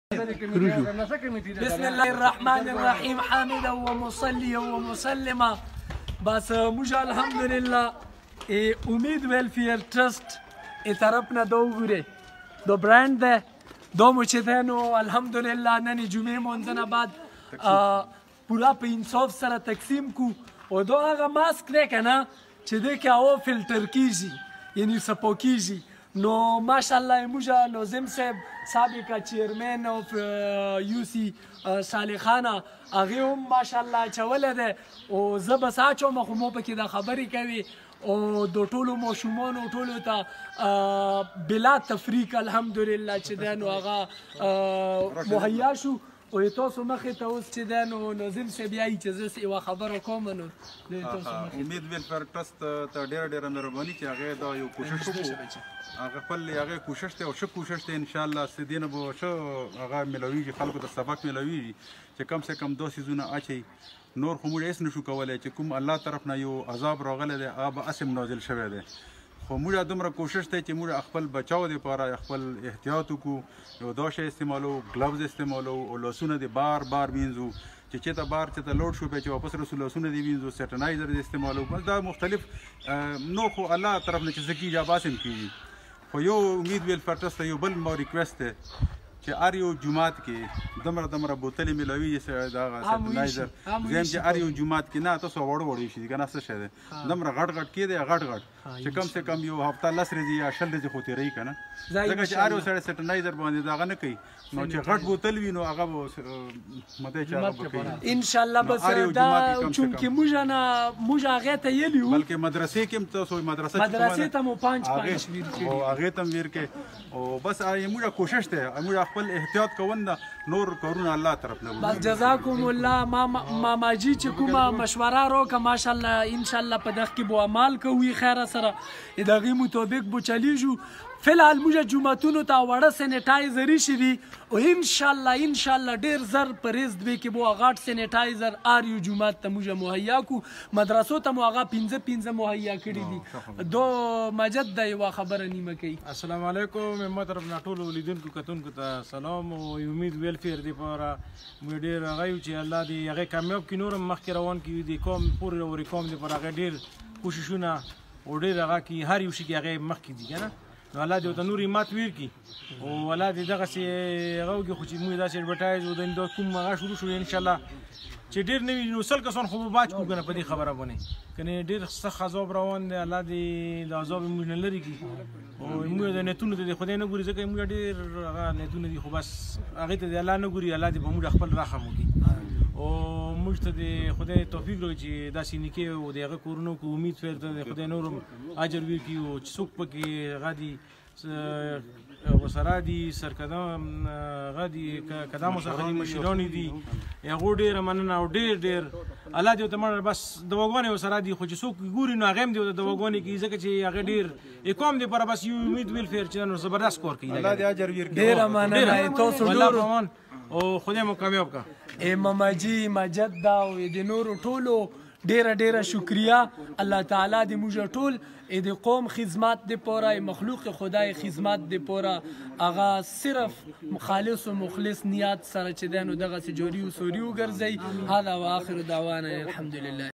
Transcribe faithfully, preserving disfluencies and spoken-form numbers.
بسم الله الرحمن الرحیم حامدا ومصلیا ومسلما. بس موږ الحمدلله امید ویلفیر ټرست طرف نه دو وګوره دو برانډ ده دو مو چې ده نو الحمدلله نن جمعې مونځ نه بعد پورا په انصاف سره تقسیم کو او دو هغه ماسک دی که نه چې دی که هوا فلټر کیږي یعنی څپو کیږي نو ماشاءالله موږ ناظم صاحب سابقه چیرمن اف یو سی صالح خان هغې هم ماشاءالله اچولی دی او زه بس اچوم خو مو پکې دا خبرې کوي او د ټولو ماشومانو ټولو ته بلا تفریق الحمدلله چې دی نو هغه مهیا شو او تاسو مخې ته اوس چې دی نو ناظم صاحب یایي چې زه یوه خبره کوم نو امید ویلفیر ټرست ته ډېره ډېره مهرباني چې هغې دا یو کوشش وکړو هغه خپل هغې کوشش دی او ښه کوشش دی انشاءالله څه دې نه به ښه هغه میلاویږي خلکو ته سبق میلاویږي چې کم سے کم دو څیزونه اچوي نور خو موږ هېڅ نشو کولی چې کوم الله طرف نه یو عذاب راغلی دی هغه به هسې نازل شوی دی خو موږ دومره کوشش دی چې موږ خپل بچاو دپاره خپل احتیاط وکړو یو دا شی استعمالو ګلوز استعمالو او لاسونه دې بار بار وینځو چې چېرته بار چېرته لوډ شو بیا چې واپس رسو لاسونه دې وینځو سیټنایزر دې استعمالو بس دا مختلف نور خو الله طرف نه چې څه کېږي هغه هسې هم کېږي خو یو امید ویلفیر ټرست ته یو بل ما ریکویسټ دی چې هر یو جومات کې دومره دومره بوتلې میلاویږي دغه سیټنایزر دویم چې هر یو جومات کې نه تاسو وړو وړو شي که نه څه شی دی دومره غټ غټ کې دی غټ غټ چې کم سے کم یو هفته لس ورځې یا شل ورځې خو تېروي که نه ځکه چې هر یو سړی سیټنایزر باندې دغه نه کوي نو چې غټ بوتل وي نو هغه به مطلب چې هغه به کوي انشاءالله بس دا چونکې موږ نه موږ هغې ته یلي وو بلکې مدرسې کې هم تاسو مدرسه مدرسې ته مو پانچ پانچ ویر کړي او هغې ته هم ویر کړي او بس موږ کوشش دی موږ خپل احتیاط کوون ده نور کارونه الله طرف نه بس جزاکم الله ماماجي چې کومه مشوره راکړه ماشاءالله انشاءالله په دغه کې به عمل کوي خیره سره د هغې مطابق به چلیږو فی الحال موږ جوماتونو ته وړه سینیټایزري شي دي او انشاءالله انشاءالله ډېر زر په ریز دوی کې به غټ سینیټایزر هر یو جومات ته موږ مهیا کړو مدرسو ته مو هغه پنځه پنځه مهیا کړي دي دو مجد د یوه خبره نیمه کوي السلام علیکم ما طرف نه ټولو لیدونکو کتونکو ته سلام او امید ویلفیر دپاره موږ ډېر هغه یو چې الله دې هغې کامیاب کړي نور هم مخکې روان کړي د قوم پورې ورې قوم دپاره هغې ډېر کوششونه او ډېر هغه کړي هر یو شي کې هغې مخکې دي که نه نو الله دې ورته نور همت ویر کړي او الله دې دغسې هغه وکړي خو چې موږ داسې اډورټایز او د کوم هغه شروع شو انشاءالله چې ډېر نه وي نو سل کسان خو به باج کړو که نه په دې خبره باندې که نه ډېر سخت عذاب روان دی الله دې د عذاب موږ نه لرې کړي او موږ د نیتونو ته د خدای نه ګوري ځکه موږ ډېر هغه نیتونه دي خو بس هغې ته د الله نه ګوري الله دې په موږ خپل رحم وکړي او موږ ته د خدای توفیق راکړي چې داسې نیکۍ او د هغه کورونه وکړو امید فیر ته د خدای نور هم اجر وکړي او چې څوک پکې هغه دي وسره دي سرکدام هغه دي کدامو څخه دي مشران دي هغو ډېره مننه او ډېر ډېر الله دې ورته مړه بس دواګانې ورسره دي خو چې څوک ګوري نو هغې هم دې ورته دواګانې کوي ځکه چې هغې ډېر اقام دپاره بس یو امید ویلفیر چې نو زبردست کار کوي الله دې اجر ویر کړي ډېره مننه تاسو ډېر او خدای مو کامیاب کا ماماجي مجد دا او د نورو ټولو ډیره ډیره شکریه الله تعالی دې موږ ټول د قوم خدمت دپاره مخلوق خدای خدمت دپاره هغه صرف خالص و مخلص نیت سره چې دی نو دغسې جاري و سوري وګرځئ هذا و آخر دعوانا الحمدلله